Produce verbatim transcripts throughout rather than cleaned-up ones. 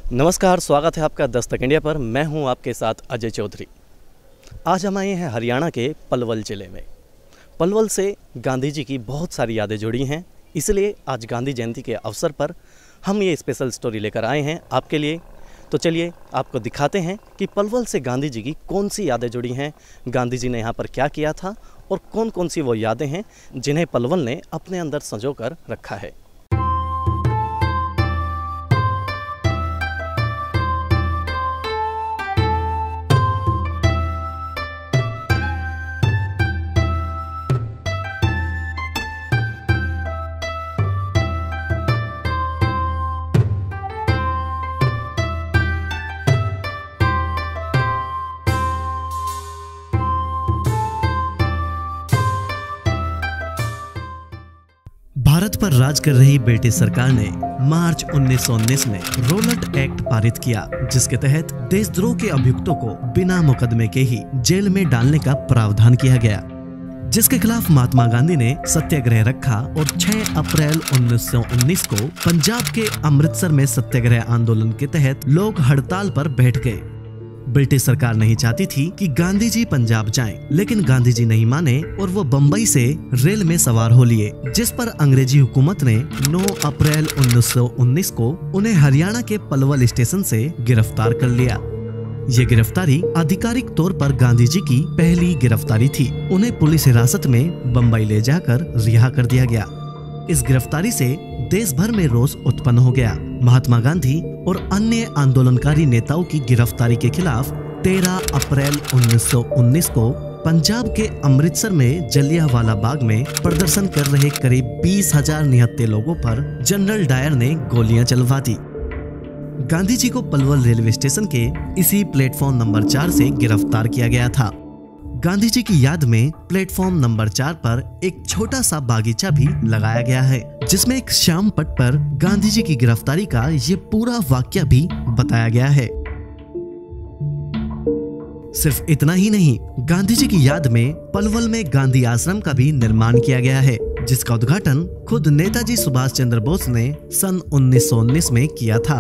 नमस्कार, स्वागत है आपका दस्तक इंडिया पर। मैं हूं आपके साथ अजय चौधरी। आज हम आए हैं हरियाणा के पलवल ज़िले में। पलवल से गांधी जी की बहुत सारी यादें जुड़ी हैं, इसलिए आज गांधी जयंती के अवसर पर हम ये स्पेशल स्टोरी लेकर आए हैं आपके लिए। तो चलिए आपको दिखाते हैं कि पलवल से गांधी जी की कौन सी यादें जुड़ी हैं, गांधी जी ने यहाँ पर क्या किया था और कौन कौन सी वो यादें हैं जिन्हें पलवल ने अपने अंदर संजो कर रखा है। भारत पर राज कर रही ब्रिटिश सरकार ने मार्च उन्नीस सौ उन्नीस में रॉलेट एक्ट पारित किया, जिसके तहत देशद्रोह के अभियुक्तों को बिना मुकदमे के ही जेल में डालने का प्रावधान किया गया, जिसके खिलाफ महात्मा गांधी ने सत्याग्रह रखा और छह अप्रैल उन्नीस सौ उन्नीस को पंजाब के अमृतसर में सत्याग्रह आंदोलन के तहत लोग हड़ताल पर बैठ गए। ब्रिटिश सरकार नहीं चाहती थी कि गांधी जी पंजाब जाएं, लेकिन गांधी जी नहीं माने और वो बम्बई से रेल में सवार हो लिए, जिस पर अंग्रेजी हुकूमत ने नौ अप्रैल उन्नीस सौ उन्नीस को उन्हें हरियाणा के पलवल स्टेशन से गिरफ्तार कर लिया। ये गिरफ्तारी आधिकारिक तौर पर गांधी जी की पहली गिरफ्तारी थी। उन्हें पुलिस हिरासत में बम्बई ले जाकर रिहा कर दिया गया। इस गिरफ्तारी से देश भर में रोष उत्पन्न हो गया। महात्मा गांधी और अन्य आंदोलनकारी नेताओं की गिरफ्तारी के खिलाफ तेरह अप्रैल उन्नीस सौ उन्नीस को पंजाब के अमृतसर में जलियांवाला बाग में प्रदर्शन कर रहे करीब बीस हजार निहत्थे लोगों पर जनरल डायर ने गोलियां चलवा दी। गांधी जी को पलवल रेलवे स्टेशन के इसी प्लेटफॉर्म नंबर चार से गिरफ्तार किया गया था। गांधी जी की याद में प्लेटफॉर्म नंबर चार पर एक छोटा सा बागीचा भी लगाया गया है, जिसमें एक श्याम पट पर गांधी जी की गिरफ्तारी का ये पूरा वाकया भी बताया गया है। सिर्फ इतना ही नहीं, गांधी जी की याद में पलवल में गांधी आश्रम का भी निर्माण किया गया है, जिसका उद्घाटन खुद नेताजी सुभाष चंद्र बोस ने सन उन्नीस सौ उन्नीस में किया था।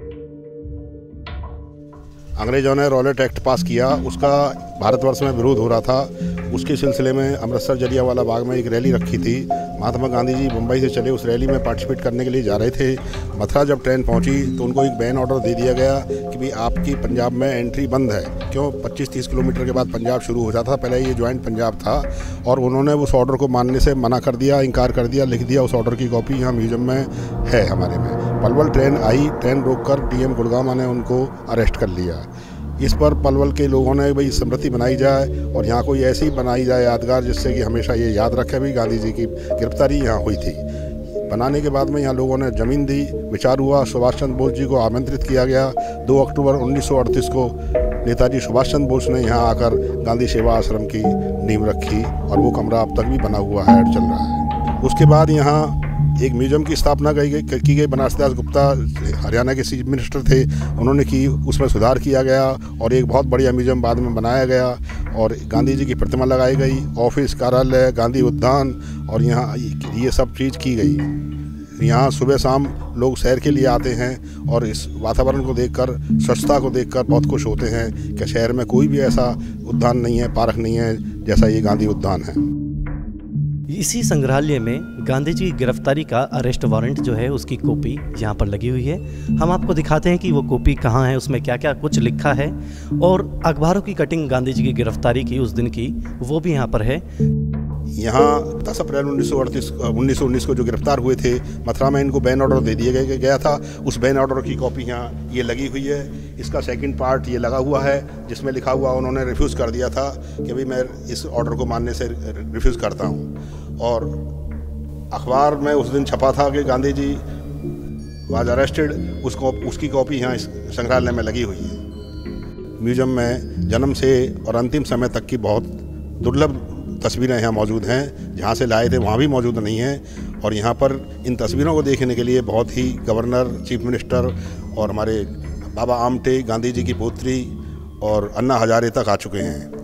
अंग्रेजों ने रॉलेट एक्ट पास किया, उसका भारतवर्ष में विरोध हो रहा था। उसके सिलसिले में अमृतसर जलियांवाला बाग में एक रैली रखी थी। महात्मा गांधी जी मुंबई से चले उस रैली में पार्टिसिपेट करने के लिए जा रहे थे। मथुरा जब ट्रेन पहुंची तो उनको एक बैन ऑर्डर दे दिया गया कि भाई आपकी पंजाब में एंट्री बंद है। क्यों? पच्चीस तीस किलोमीटर के बाद पंजाब शुरू हो जाता था, पहले ये ज्वाइंट पंजाब था। और उन्होंने उस ऑर्डर को मानने से मना कर दिया, इनकार कर दिया, लिख दिया। उस ऑर्डर की कॉपी यहाँ म्यूजियम में है हमारे में। पलवल ट्रेन आई, ट्रेन रोक कर डी एम गुड़गामा ने उनको अरेस्ट कर लिया। इस पर पलवल के लोगों ने भाई स्मृति बनाई जाए और यहाँ कोई ऐसी बनाई जाए यादगार, जिससे कि हमेशा ये याद रखे भी गांधी जी की गिरफ्तारी यहाँ हुई थी। बनाने के बाद में यहाँ लोगों ने ज़मीन दी, विचार हुआ, सुभाष चंद्र बोस जी को आमंत्रित किया गया। दो अक्टूबर उन्नीस सौ अड़तीस को नेताजी सुभाष चंद्र बोस ने यहाँ आकर गांधी सेवा आश्रम की नींव रखी और वो कमरा अब तक भी बना हुआ है, चल रहा है। उसके बाद यहाँ एक म्यूजियम की स्थापना की गई की गई बनारस दास गुप्ता हरियाणा के चीफ मिनिस्टर थे, उन्होंने की, उसमें सुधार किया गया और एक बहुत बढ़िया म्यूजियम बाद में बनाया गया और गांधी जी की प्रतिमा लगाई गई, ऑफिस, कार्यालय, गांधी उद्यान और यहाँ ये सब चीज़ की गई। यहाँ सुबह शाम लोग सैर के लिए आते हैं और इस वातावरण को देखकर, स्वच्छता को देखकर बहुत खुश होते हैं कि शहर में कोई भी ऐसा उद्यान नहीं है, पार्क नहीं है जैसा ये गांधी उद्यान है। इसी संग्रहालय में गांधी जी की गिरफ्तारी का अरेस्ट वारंट जो है उसकी कॉपी यहाँ पर लगी हुई है। हम आपको दिखाते हैं कि वो कॉपी कहाँ है, उसमें क्या क्या कुछ लिखा है और अखबारों की कटिंग गांधी जी की गिरफ्तारी की उस दिन की वो भी यहाँ पर है। यहाँ दस अप्रैल उन्नीस सौ अड़तीस उन्नीस सौ उन्नीस को जो गिरफ्तार हुए थे, मथुरा में इनको बैन ऑर्डर दे दिया गया था। उस बैन ऑर्डर की कॉपी यहाँ ये लगी हुई है। इसका सेकंड पार्ट ये लगा हुआ है, जिसमें लिखा हुआ उन्होंने रिफ्यूज़ कर दिया था कि भाई मैं इस ऑर्डर को मानने से रिफ्यूज़ करता हूँ। और अखबार में उस दिन छपा था कि गांधी जी वाज अरेस्टेड, उसको उसकी कॉपी यहाँ इस संग्रहालय में लगी हुई है। म्यूजियम में जन्म से और अंतिम समय तक की बहुत दुर्लभ तस्वीरें यहाँ मौजूद हैं। जहाँ से लाए थे वहाँ भी मौजूद नहीं हैं और यहाँ पर इन तस्वीरों को देखने के लिए बहुत ही गवर्नर, चीफ मिनिस्टर और हमारे बाबा आमटे, गांधी जी की पोत्री और अन्ना हजारे तक आ चुके हैं।